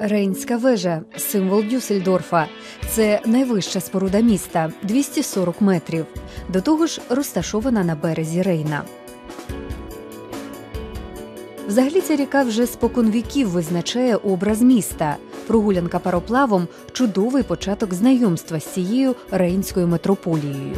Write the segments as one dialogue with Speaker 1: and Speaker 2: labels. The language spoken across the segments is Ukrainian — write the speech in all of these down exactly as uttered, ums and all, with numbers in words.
Speaker 1: Рейнська вежа – символ Дюссельдорфа. Це найвища споруда міста – двісті сорок метрів. До того ж, розташована на березі Рейна. Взагалі ця ріка вже споконвіків визначає образ міста. Прогулянка пароплавом – чудовий початок знайомства з цією рейнською метрополією.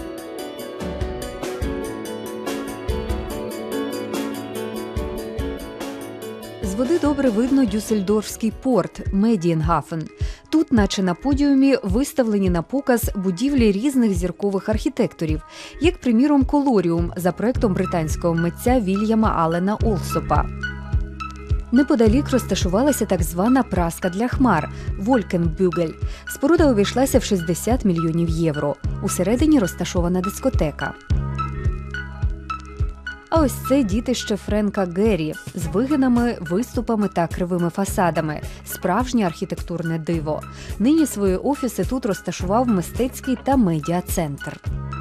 Speaker 1: З води добре видно Дюссельдорфський порт – Медієнгафен. Тут, наче на подіумі, виставлені на показ будівлі різних зіркових архітекторів, як, приміром, Колоріум за проектом британського митця Вільяма Аллена Олсопа. Неподалік розташувалася так звана праска для хмар – Волькенбюгель. Споруда обійшлася в шістдесят мільйонів євро. Усередині розташована дискотека. А ось це дітище Френка Геррі з вигинами, виступами та кривими фасадами. Справжнє архітектурне диво. Нині свої офіси тут розташував мистецький та медіа-центр.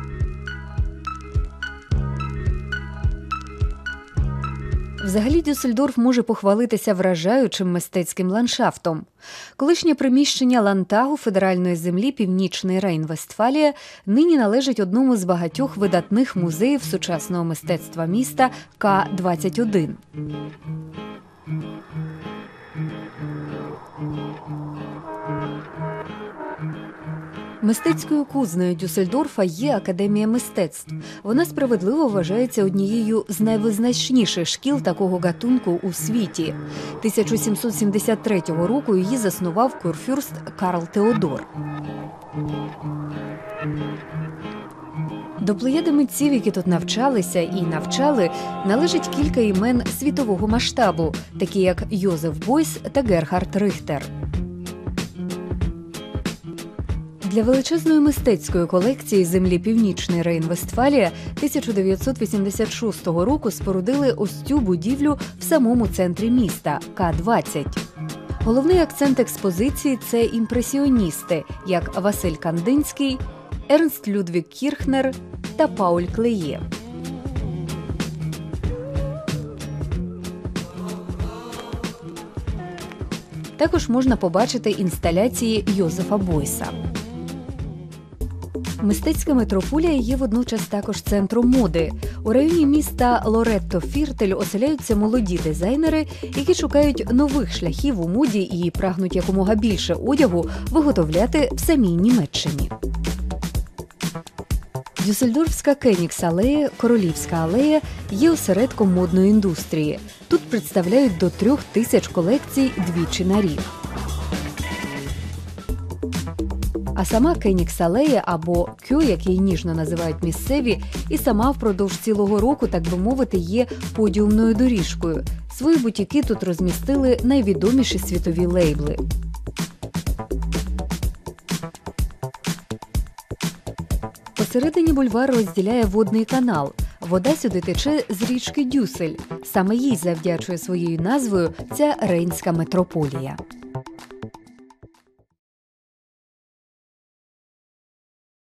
Speaker 1: Взагалі Дюссельдорф може похвалитися вражаючим мистецьким ландшафтом. Колишнє приміщення Ландтагу федеральної землі Північний Рейн-Вестфалія нині належить одному з багатьох видатних музеїв сучасного мистецтва міста Ка двадцять один. Мистецькою кузнею Дюссельдорфа є Академія мистецтв. Вона справедливо вважається однією з найвизначніших шкіл такого гатунку у світі. тисяча сімсот сімдесят третього року її заснував курфюрст Карл Теодор. До плеяди митців, які тут навчалися і навчали, належить кілька імен світового масштабу, такі як Йозеф Бойс та Герхард Рихтер. Для величезної мистецької колекції землі Північний Рейн-Вестфалія тисяча дев'ятсот вісімдесят шостого року спорудили ось цю будівлю в самому центрі міста – Ка двадцять. Головний акцент експозиції – це імпресіоністи, як Василь Кандинський, Ернст Людвіг Кірхнер та Пауль Клеє. Також можна побачити інсталяції Йозефа Бойса. Мистецька метрополія є водночас також центром моди. У районі міста Лоретто-Фіртель оселяються молоді дизайнери, які шукають нових шляхів у моді і прагнуть якомога більше одягу виготовляти в самій Німеччині. Дюссельдорфська Кенігс-алея, Королівська алея є осередком модної індустрії. Тут представляють до трьох тисяч колекцій двічі на рік. А сама Кенігс-алея, або Кьо, як її ніжно називають місцеві, і сама впродовж цілого року, так би мовити, є подіумною доріжкою. Свої бутіки тут розмістили найвідоміші світові лейбли. Посередині бульвар розділяє водний канал. Вода сюди тече з річки Дюссель. Саме їй завдячує своєю назвою ця рейнська метрополія.